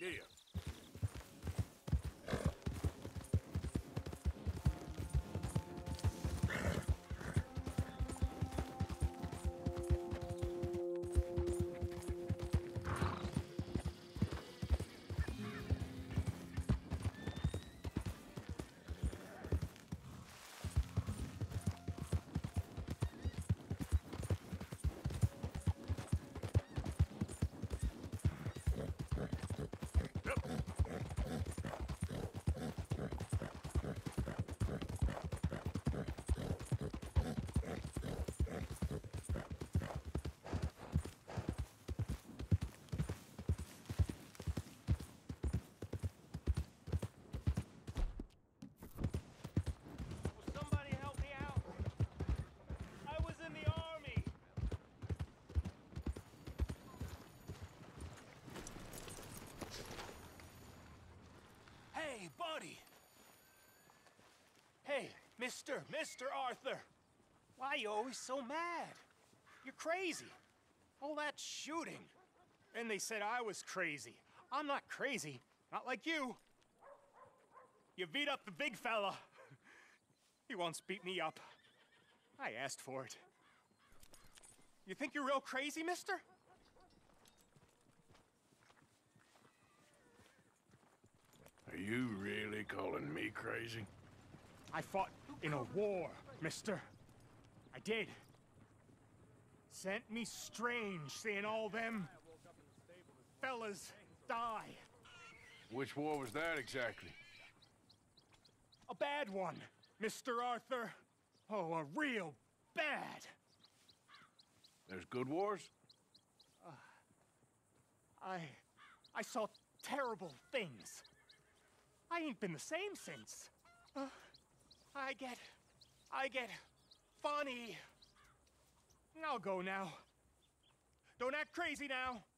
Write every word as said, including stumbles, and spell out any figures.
Here. Somebody help me out! I was in the army! Hey, buddy! Hey, Mister, Mister Arthur! Why are you always so mad? You're crazy. All that shooting. And they said I was crazy. I'm not crazy. Not like you. You beat up the big fella. He once beat me up. I asked for it. You think you're real crazy, mister? Are you really calling me crazy? I fought in a war, mister. I did. Sent me strange seeing all them fellas die. Which war was that exactly? A bad one, Mister Arthur. Oh, a real bad. There's good wars? Uh, I... I saw terrible things. I ain't been the same since. Uh, I get... I get... funny. I'll go now. Don't act crazy now.